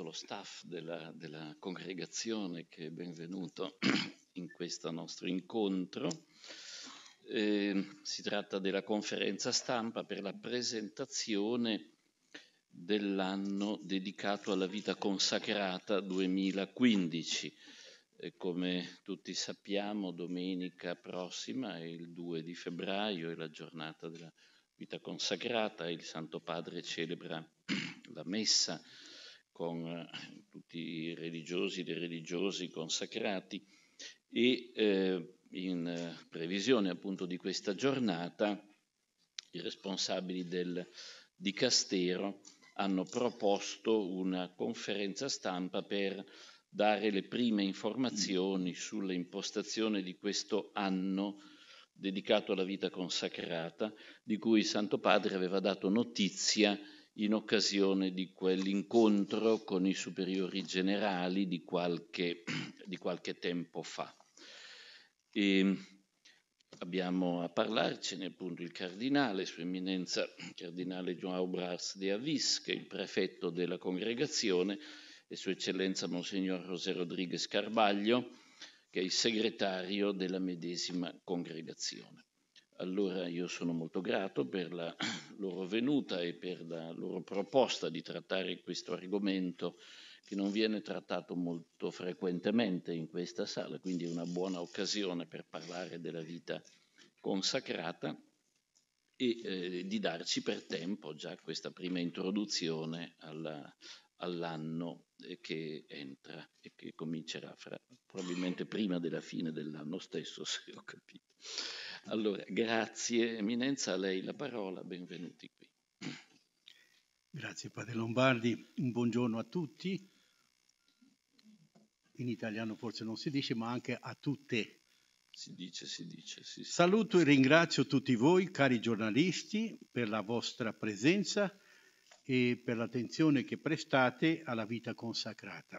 tutto lo staff della congregazione che è benvenuto in questo nostro incontro. Si tratta della conferenza stampa per la presentazione dell'anno dedicato alla vita consacrata 2015. Come tutti sappiamo, domenica prossima è il 2 di febbraio, è la giornata della vita consacrata e il Santo Padre celebra la messa con tutti i religiosi e le religiose consacrati e in previsione appunto di questa giornata i responsabili del dicastero hanno proposto una conferenza stampa per dare le prime informazioni sull'impostazione di questo anno dedicato alla vita consacrata, di cui il Santo Padre aveva dato notizia in occasione di quell'incontro con i superiori generali di qualche tempo fa. E abbiamo a parlarcene appunto il Cardinale, Sua Eminenza Cardinale João Braz de Aviz, che è il prefetto della congregazione, e Sua Eccellenza Monsignor José Rodríguez Carballo, che è il segretario della medesima congregazione. Allora io sono molto grato per la loro venuta e per la loro proposta di trattare questo argomento che non viene trattato molto frequentemente in questa sala, quindi è una buona occasione per parlare della vita consacrata e di darci per tempo già questa prima introduzione all'anno che entra e che comincerà probabilmente prima della fine dell'anno stesso, se ho capito. Allora, grazie Eminenza, a lei la parola, benvenuti qui. Grazie Padre Lombardi, un buongiorno a tutti. In italiano forse non si dice, ma anche a tutte. Si dice, sì. Saluto e ringrazio tutti voi, cari giornalisti, per la vostra presenza e per l'attenzione che prestate alla vita consacrata.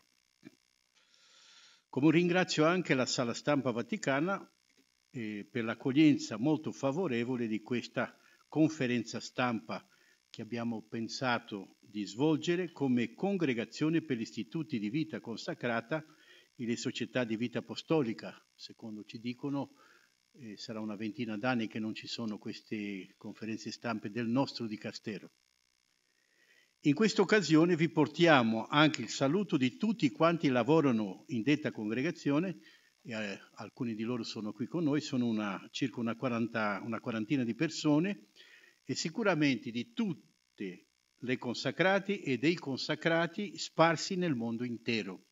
Come ringrazio anche la Sala Stampa Vaticana per l'accoglienza molto favorevole di questa conferenza stampa che abbiamo pensato di svolgere come congregazione per gli istituti di vita consacrata e le società di vita apostolica. Secondo ci dicono, sarà una ventina d'anni che non ci sono queste conferenze stampe del nostro dicastero. In questa occasione vi portiamo anche il saluto di tutti quanti lavorano in detta congregazione, e alcuni di loro sono qui con noi, sono circa una quarantina di persone, e sicuramente di tutte le consacrati e dei consacrati sparsi nel mondo intero.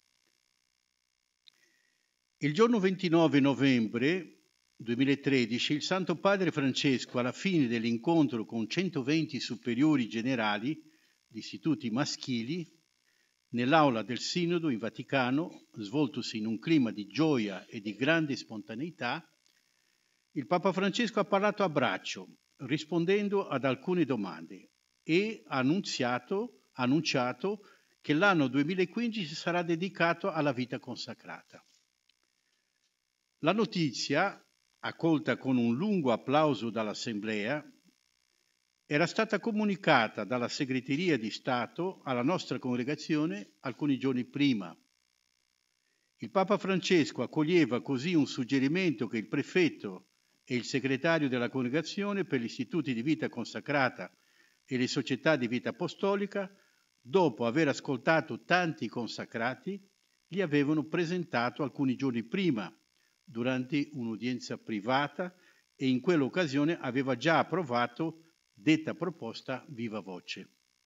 Il giorno 29 novembre 2013 il Santo Padre Francesco, alla fine dell'incontro con 120 superiori generali di istituti maschili, nell'aula del Sinodo in Vaticano, svoltosi in un clima di gioia e di grande spontaneità, il Papa Francesco ha parlato a braccio, rispondendo ad alcune domande, e ha annunciato che l'anno 2015 sarà dedicato alla vita consacrata. La notizia, accolta con un lungo applauso dall'Assemblea, era stata comunicata dalla Segreteria di Stato alla nostra congregazione alcuni giorni prima. Il Papa Francesco accoglieva così un suggerimento che il prefetto e il segretario della congregazione per gli istituti di vita consacrata e le società di vita apostolica, dopo aver ascoltato tanti consacrati, gli avevano presentato alcuni giorni prima, durante un'udienza privata, e in quell'occasione aveva già approvato detta proposta viva voce.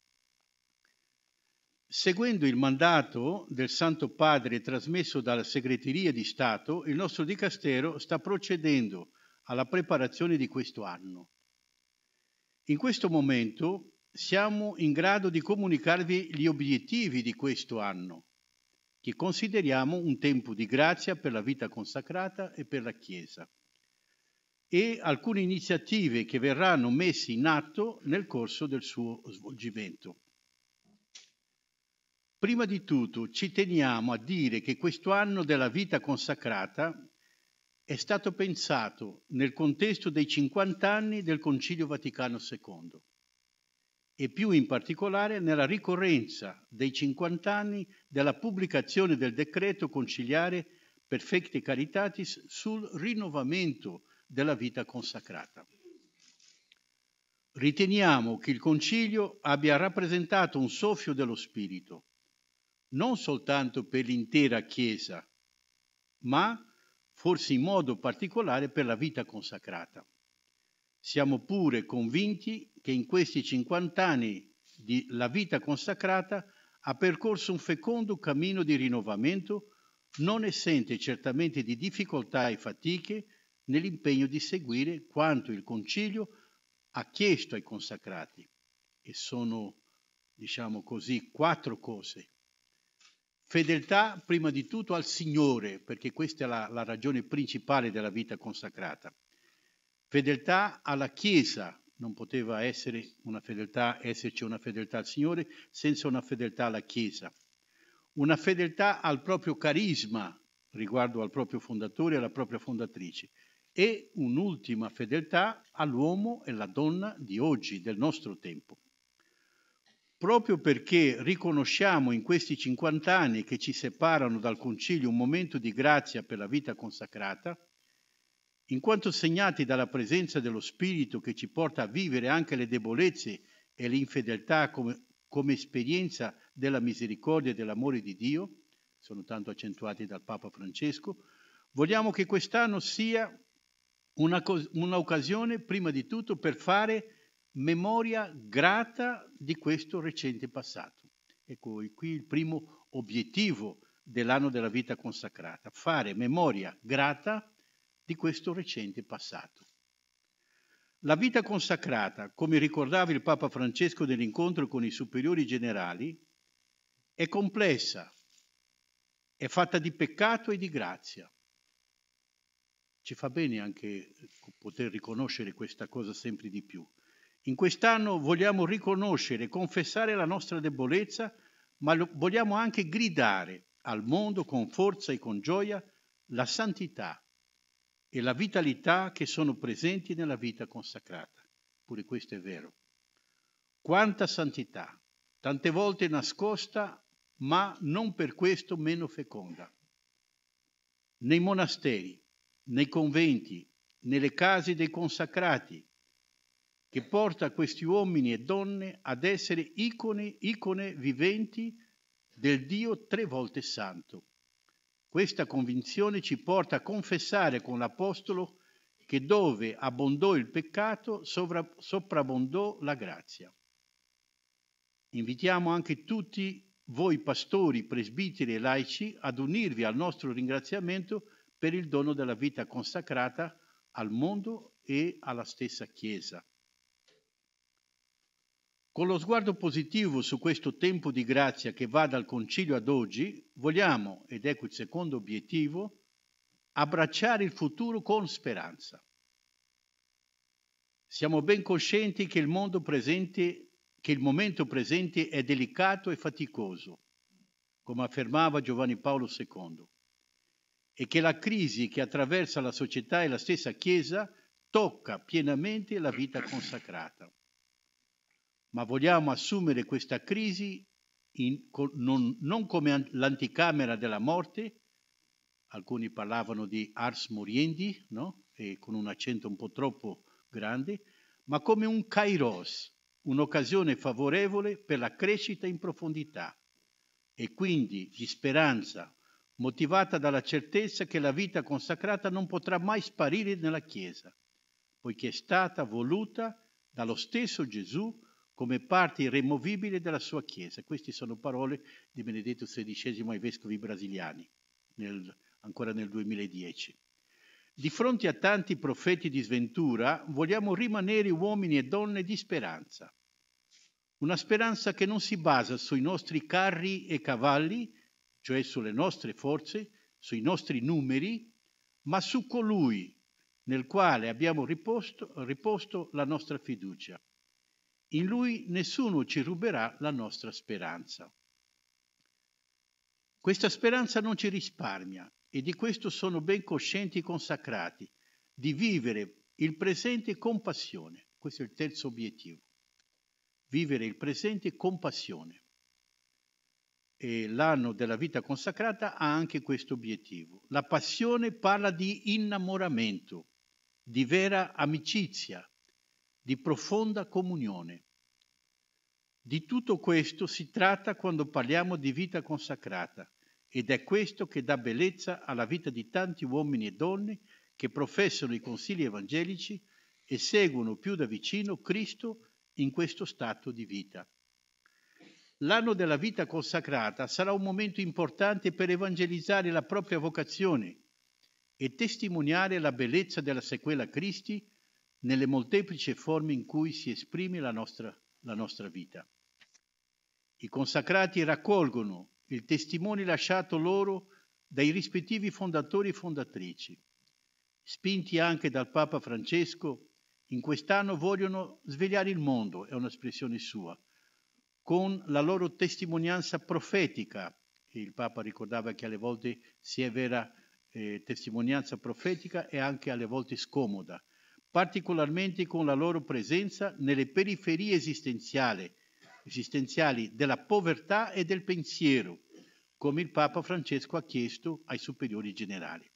Seguendo il mandato del Santo Padre trasmesso dalla Segreteria di Stato, il nostro dicastero sta procedendo alla preparazione di questo anno. In questo momento siamo in grado di comunicarvi gli obiettivi di questo anno, che consideriamo un tempo di grazia per la vita consacrata e per la Chiesa, e alcune iniziative che verranno messe in atto nel corso del suo svolgimento. Prima di tutto ci teniamo a dire che questo anno della vita consacrata è stato pensato nel contesto dei 50 anni del Concilio Vaticano II e più in particolare nella ricorrenza dei 50 anni della pubblicazione del decreto conciliare Perfecte Caritatis sul rinnovamento della vita consacrata. Riteniamo che il Concilio abbia rappresentato un soffio dello Spirito, non soltanto per l'intera Chiesa, ma forse in modo particolare per la vita consacrata. Siamo pure convinti che in questi 50 anni la vita consacrata ha percorso un fecondo cammino di rinnovamento, non esente certamente di difficoltà e fatiche nell'impegno di seguire quanto il Concilio ha chiesto ai consacrati. E sono, diciamo così, 4 cose. Fedeltà prima di tutto al Signore, perché questa è la ragione principale della vita consacrata. Fedeltà alla Chiesa, non poteva esserci una fedeltà al Signore senza una fedeltà alla Chiesa. Una fedeltà al proprio carisma riguardo al proprio fondatore e alla propria fondatrice. E un'ultima fedeltà all'uomo e alla donna di oggi, del nostro tempo. Proprio perché riconosciamo in questi 50 anni che ci separano dal Concilio un momento di grazia per la vita consacrata, in quanto segnati dalla presenza dello Spirito che ci porta a vivere anche le debolezze e le infedeltà come esperienza della misericordia e dell'amore di Dio, sono tanto accentuati dal Papa Francesco, vogliamo che quest'anno sia un'occasione prima di tutto per fare memoria grata di questo recente passato. Ecco, qui il primo obiettivo dell'anno della vita consacrata, fare memoria grata di questo recente passato. La vita consacrata, come ricordava il Papa Francesco nell'incontro con i superiori generali, è complessa, è fatta di peccato e di grazia. Ci fa bene anche poter riconoscere questa cosa sempre di più. In quest'anno vogliamo riconoscere e confessare la nostra debolezza, ma vogliamo anche gridare al mondo con forza e con gioia la santità e la vitalità che sono presenti nella vita consacrata. Pure questo è vero. Quanta santità, tante volte nascosta, ma non per questo meno feconda. Nei monasteri, nei conventi, nelle case dei consacrati, che porta questi uomini e donne ad essere icone viventi del Dio 3 volte santo. Questa convinzione ci porta a confessare con l'Apostolo che dove abbondò il peccato, soprabbondò la grazia. Invitiamo anche tutti voi pastori, presbiteri e laici ad unirvi al nostro ringraziamento per il dono della vita consacrata al mondo e alla stessa Chiesa. Con lo sguardo positivo su questo tempo di grazia che va dal Concilio ad oggi, vogliamo, ed ecco il secondo obiettivo, abbracciare il futuro con speranza. Siamo ben coscienti che il momento presente è delicato e faticoso, come affermava Giovanni Paolo II, e che la crisi che attraversa la società e la stessa Chiesa tocca pienamente la vita consacrata. Ma vogliamo assumere questa crisi non come l'anticamera della morte, alcuni parlavano di ars moriendi, no? E con un accento un po' troppo grande, ma come un kairos, un'occasione favorevole per la crescita in profondità e quindi di speranza, motivata dalla certezza che la vita consacrata non potrà mai sparire nella Chiesa, poiché è stata voluta dallo stesso Gesù come parte irremovibile della sua Chiesa. Queste sono parole di Benedetto XVI ai vescovi brasiliani, ancora nel 2010. Di fronte a tanti profeti di sventura, vogliamo rimanere uomini e donne di speranza. Una speranza che non si basa sui nostri carri e cavalli, cioè sulle nostre forze, sui nostri numeri, ma su colui nel quale abbiamo riposto la nostra fiducia. In lui nessuno ci ruberà la nostra speranza. Questa speranza non ci risparmia, e di questo sono ben coscienti i consacrati, di vivere il presente con passione. Questo è il terzo obiettivo. vivere il presente con passione. E l'anno della vita consacrata ha anche questo obiettivo. La passione parla di innamoramento, di vera amicizia, di profonda comunione. Di tutto questo si tratta quando parliamo di vita consacrata, ed è questo che dà bellezza alla vita di tanti uomini e donne che professano i consigli evangelici e seguono più da vicino Cristo in questo stato di vita. L'anno della vita consacrata sarà un momento importante per evangelizzare la propria vocazione e testimoniare la bellezza della sequela Christi nelle molteplici forme in cui si esprime la nostra vita. I consacrati raccolgono il testimone lasciato loro dai rispettivi fondatori e fondatrici. Spinti anche dal Papa Francesco, in quest'anno vogliono svegliare il mondo, è un'espressione sua, con la loro testimonianza profetica. Il Papa ricordava che alle volte sia vera testimonianza profetica e anche alle volte scomoda, particolarmente con la loro presenza nelle periferie esistenziali della povertà e del pensiero, come il Papa Francesco ha chiesto ai superiori generali.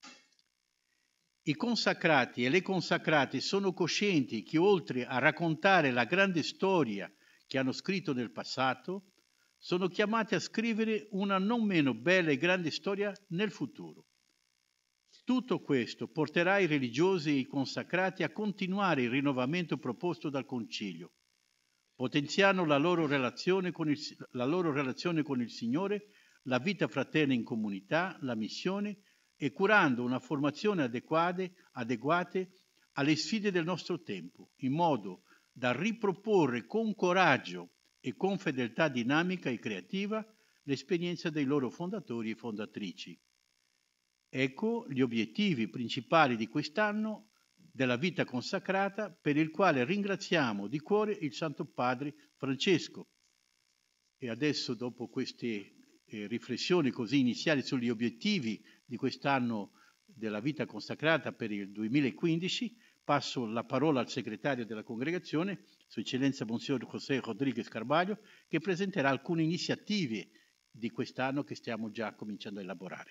I consacrati e le consacrate sono coscienti che oltre a raccontare la grande storia che hanno scritto nel passato, sono chiamati a scrivere una non meno bella e grande storia nel futuro. Tutto questo porterà i religiosi e i consacrati a continuare il rinnovamento proposto dal Concilio, potenziando la loro relazione con il Signore, la vita fraterna in comunità, la missione e curando una formazione adeguate alle sfide del nostro tempo, in modo da riproporre con coraggio e con fedeltà dinamica e creativa l'esperienza dei loro fondatori e fondatrici. Ecco gli obiettivi principali di quest'anno della vita consacrata, per il quale ringraziamo di cuore il Santo Padre Francesco. E adesso, dopo queste riflessioni così iniziali sugli obiettivi di quest'anno della vita consacrata per il 2015, passo la parola al segretario della congregazione, Sua Eccellenza Monsignor José Rodríguez Carballo, che presenterà alcune iniziative di quest'anno che stiamo già cominciando a elaborare.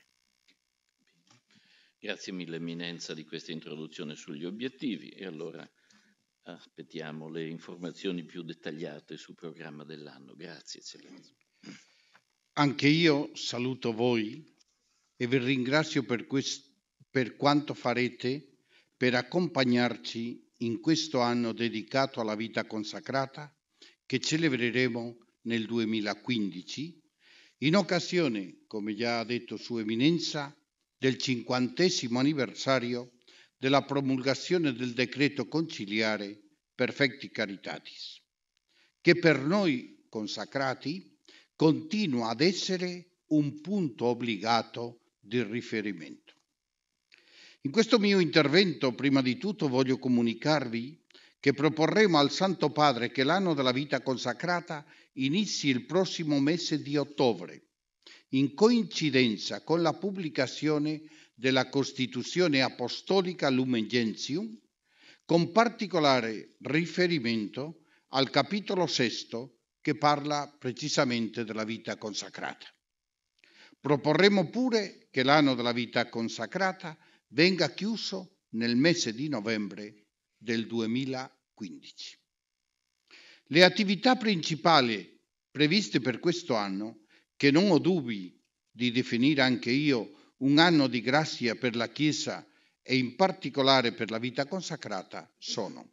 Grazie mille, Eminenza, di questa introduzione sugli obiettivi, e allora aspettiamo le informazioni più dettagliate sul programma dell'anno. Grazie, Eccellenza. Anche io saluto voi e vi ringrazio per quanto farete per accompagnarci in questo anno dedicato alla vita consacrata che celebreremo nel 2015, in occasione, come già ha detto Sua Eminenza, del 50° anniversario della promulgazione del decreto conciliare Perfecti Caritatis, che per noi consacrati continua ad essere un punto obbligato di riferimento. In questo mio intervento, prima di tutto, voglio comunicarvi che proporremo al Santo Padre che l'anno della vita consacrata inizi il prossimo mese di ottobre, in coincidenza con la pubblicazione della Costituzione Apostolica Lumen Gentium, con particolare riferimento al capitolo 6 che parla precisamente della vita consacrata. Proporremo pure che l'anno della vita consacrata venga chiuso nel mese di novembre del 2015. Le attività principali previste per questo anno, che non ho dubbi di definire anche io un anno di grazia per la Chiesa e in particolare per la vita consacrata, sono: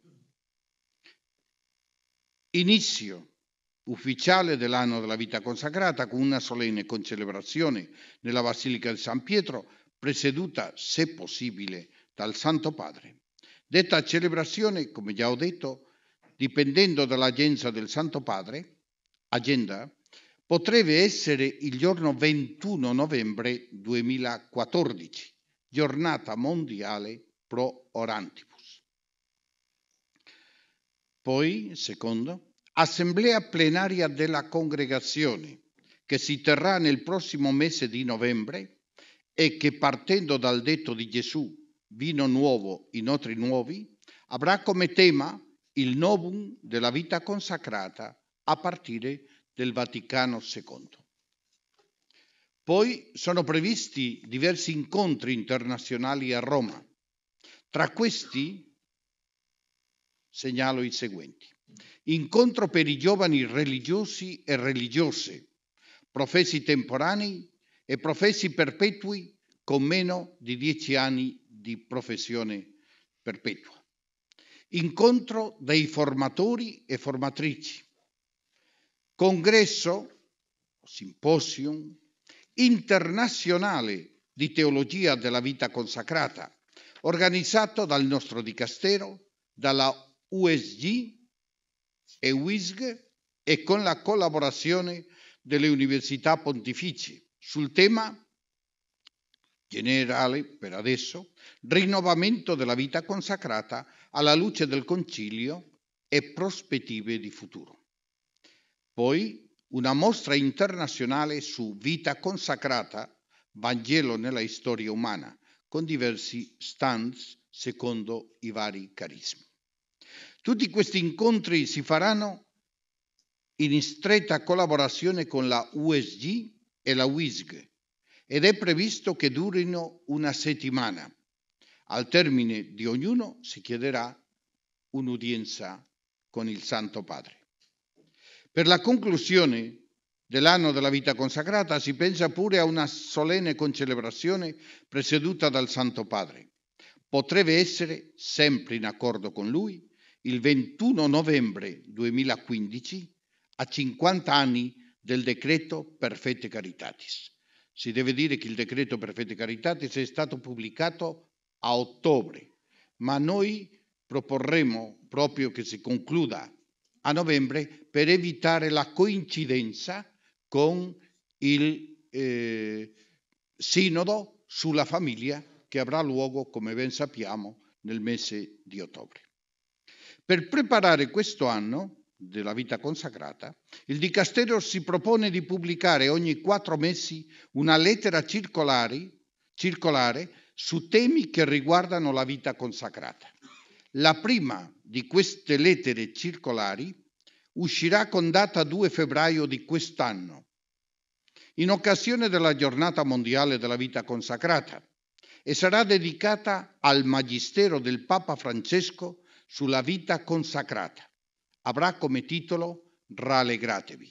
inizio ufficiale dell'anno della vita consacrata con una solenne concelebrazione nella Basilica di San Pietro, presieduta, se possibile, dal Santo Padre. Detta celebrazione, come già ho detto, dipendendo dall'agenda del Santo Padre, potrebbe essere il giorno 21 novembre 2014, giornata mondiale pro orantibus. Poi, secondo, assemblea plenaria della congregazione, che si terrà nel prossimo mese di novembre e che, partendo dal detto di Gesù, vino nuovo in otri nuovi, avrà come tema il novum della vita consacrata a partire del Vaticano II. Poi sono previsti diversi incontri internazionali a Roma. Tra questi segnalo i seguenti. Incontro per i giovani religiosi e religiose, professi temporanei e professi perpetui con meno di 10 anni di professione perpetua. Incontro dei formatori e formatrici. Congresso, simposium, internazionale di teologia della vita consacrata, organizzato dal nostro dicastero, dalla USG e WISG e con la collaborazione delle università pontificie sul tema generale, per adesso, rinnovamento della vita consacrata alla luce del Concilio e prospettive di futuro. Poi una mostra internazionale su vita consacrata, Vangelo nella storia umana, con diversi stands secondo i vari carismi. Tutti questi incontri si faranno in stretta collaborazione con la USG e la WISG ed è previsto che durino una settimana. Al termine di ognuno si chiederà un'udienza con il Santo Padre. Per la conclusione dell'anno della vita consacrata si pensa pure a una solenne concelebrazione presieduta dal Santo Padre. Potrebbe essere, sempre in accordo con lui, il 21 novembre 2015, a 50 anni del decreto Perfette Caritatis. Si deve dire che il decreto Perfette Caritatis è stato pubblicato a ottobre, ma noi proporremo proprio che si concluda a novembre per evitare la coincidenza con il sinodo sulla famiglia che avrà luogo, come ben sappiamo, nel mese di ottobre. Per preparare questo anno della vita consacrata, il dicastero si propone di pubblicare ogni 4 mesi una lettera circolare su temi che riguardano la vita consacrata. La prima di queste lettere circolari uscirà con data 2 febbraio di quest'anno, in occasione della giornata mondiale della vita consacrata, e sarà dedicata al magistero del Papa Francesco sulla vita consacrata. Avrà come titolo Rallegratevi.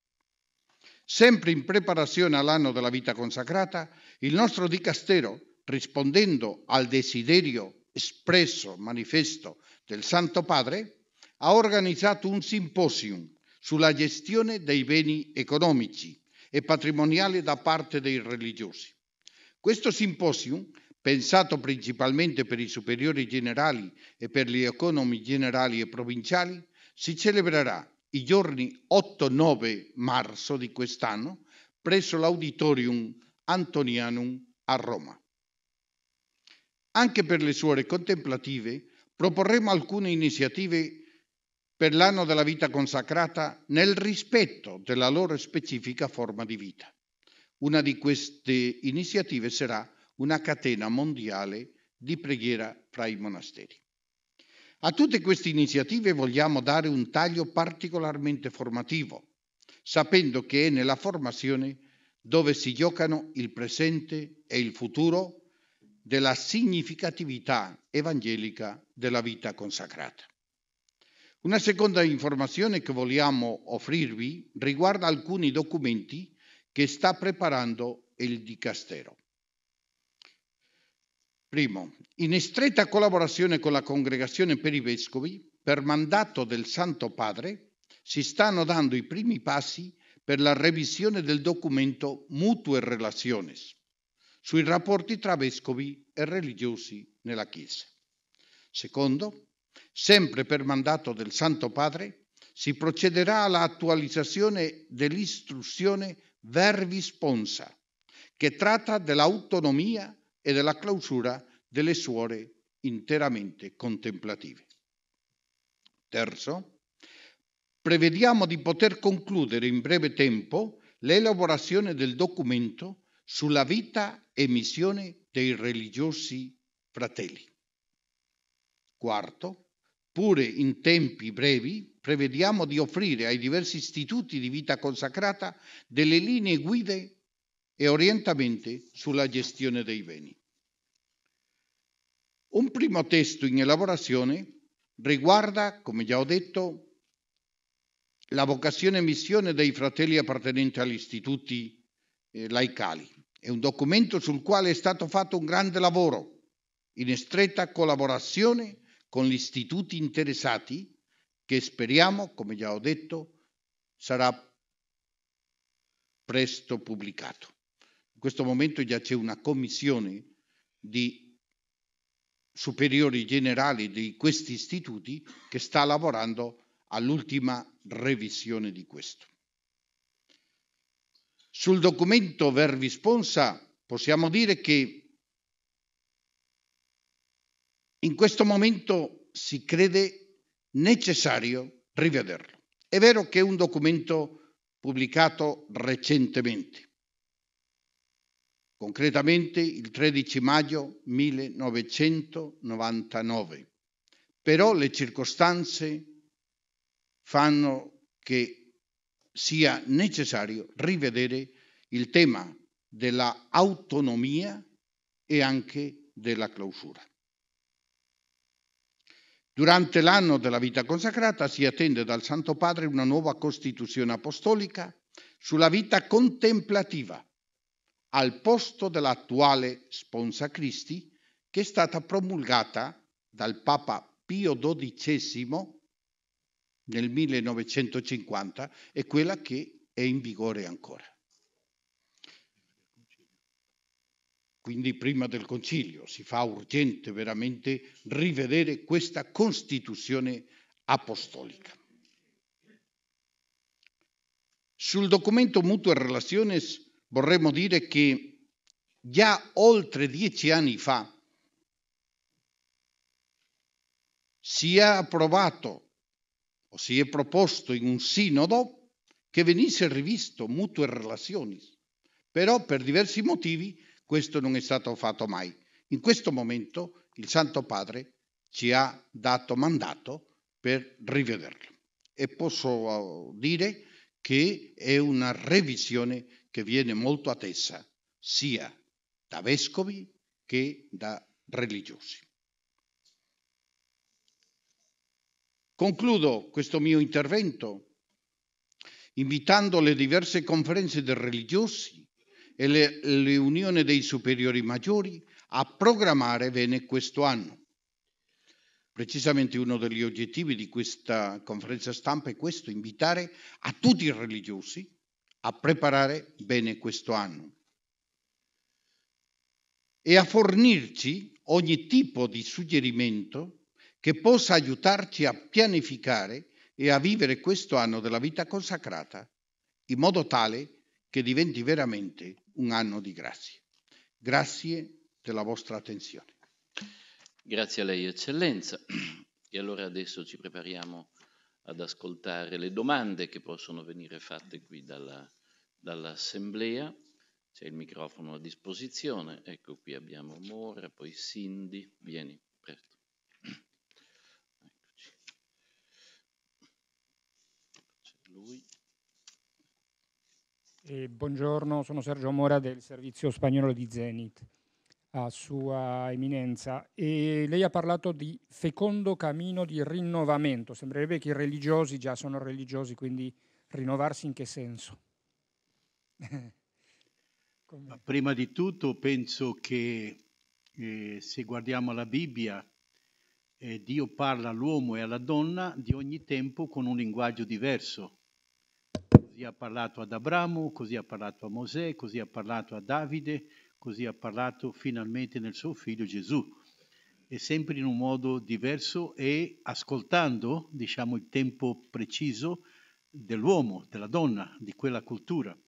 Sempre in preparazione all'anno della vita consacrata, il nostro dicastero, rispondendo al desiderio espresso manifesto del Santo Padre, ha organizzato un simposium sulla gestione dei beni economici e patrimoniali da parte dei religiosi. Questo simposium, pensato principalmente per i superiori generali e per gli economi generali e provinciali, si celebrerà i giorni 8-9 marzo di quest'anno presso l'Auditorium Antonianum a Roma. Anche per le suore contemplative proporremo alcune iniziative per l'anno della vita consacrata nel rispetto della loro specifica forma di vita. Una di queste iniziative sarà una catena mondiale di preghiera fra i monasteri. A tutte queste iniziative vogliamo dare un taglio particolarmente formativo, sapendo che è nella formazione dove si giocano il presente e il futuro della significatività evangelica della vita consacrata. Una seconda informazione che vogliamo offrirvi riguarda alcuni documenti che sta preparando il dicastero. Primo, in stretta collaborazione con la Congregazione per i Vescovi, per mandato del Santo Padre, si stanno dando i primi passi per la revisione del documento Mutue Relaciones sui rapporti tra vescovi e religiosi nella Chiesa. Secondo, sempre per mandato del Santo Padre, si procederà all'attualizzazione dell'istruzione Verbi Sponsa, che tratta dell'autonomia e della clausura delle suore interamente contemplative. Terzo, prevediamo di poter concludere in breve tempo l'elaborazione del documento sulla vita e missione dei religiosi fratelli. Quarto, pure in tempi brevi, prevediamo di offrire ai diversi istituti di vita consacrata delle linee guida e orientamenti sulla gestione dei beni. Un primo testo in elaborazione riguarda, come già ho detto, la vocazione e missione dei fratelli appartenenti agli istituti laicali. È un documento sul quale è stato fatto un grande lavoro, in stretta collaborazione con gli istituti interessati, che speriamo, come già ho detto, sarà presto pubblicato. In questo momento già c'è una commissione di superiori generali di questi istituti che sta lavorando all'ultima revisione di questo. Sul documento Verbi Sponsa possiamo dire che in questo momento si crede necessario rivederlo. È vero che è un documento pubblicato recentemente, concretamente il 13 maggio 1999, però le circostanze fanno che sia necessario rivedere il tema della autonomia e anche della clausura. Durante l'anno della vita consacrata si attende dal Santo Padre una nuova Costituzione apostolica sulla vita contemplativa, al posto dell'attuale Sponsa Christi, che è stata promulgata dal Papa Pio XII nel 1950 e quella che è in vigore ancora. Quindi prima del Concilio si fa urgente veramente rivedere questa Costituzione apostolica. Sul documento Mutue Relaciones vorremmo dire che già oltre 10 anni fa si è approvato o si è proposto in un sinodo che venisse rivisto Mutue Relaciones, però per diversi motivi questo non è stato fatto mai. In questo momento il Santo Padre ci ha dato mandato per rivederlo e posso dire che è una revisione che viene molto attesa sia da vescovi che da religiosi. Concludo questo mio intervento invitando le diverse conferenze dei religiosi e le unioni dei superiori maggiori a programmare bene questo anno. Precisamente uno degli obiettivi di questa conferenza stampa è questo, invitare a tutti i religiosi a preparare bene questo anno e a fornirci ogni tipo di suggerimento che possa aiutarci a pianificare e a vivere questo anno della vita consacrata in modo tale che diventi veramente un anno di grazie. Grazie della vostra attenzione. Grazie a lei, Eccellenza. E allora adesso ci prepariamo ad ascoltare le domande che possono venire fatte qui dall'Assemblea. C'è il microfono a disposizione. Ecco, qui abbiamo Mora, poi Cindy. Vieni, presto. Eccoci. C'è lui. Buongiorno, sono Sergio Mora del servizio spagnolo di Zenit. A Sua Eminenza, e lei ha parlato di fecondo cammino di rinnovamento. Sembrerebbe che i religiosi già sono religiosi, quindi rinnovarsi in che senso? Prima di tutto penso che se guardiamo la Bibbia, Dio parla all'uomo e alla donna di ogni tempo con un linguaggio diverso. Così ha parlato ad Abramo, così ha parlato a Mosè, così ha parlato a Davide, così ha parlato finalmente nel suo figlio Gesù, e sempre in un modo diverso e ascoltando, diciamo, il tempo preciso dell'uomo, della donna, di quella cultura.